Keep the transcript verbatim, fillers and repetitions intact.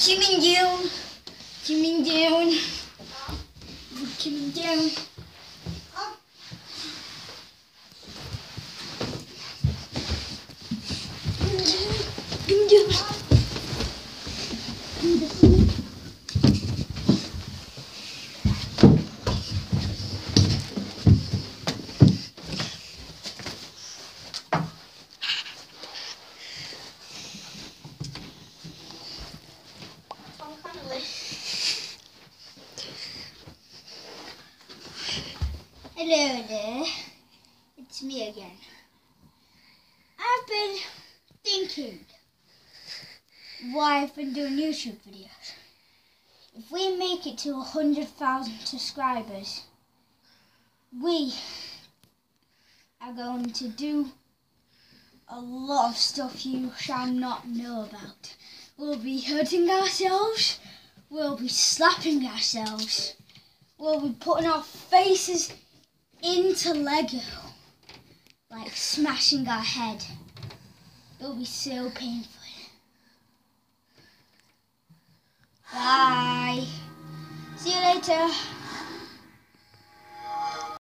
coming down, coming down, coming down. Coming down. Hello there, it's me again. I've been thinking why I've been doing YouTube videos. If we make it to one hundred thousand subscribers, we are going to do a lot of stuff you shall not know about. We'll be hurting ourselves, we'll be slapping ourselves, we'll be putting our faces into Lego, like smashing our head. It'll be so painful. Bye. See you later.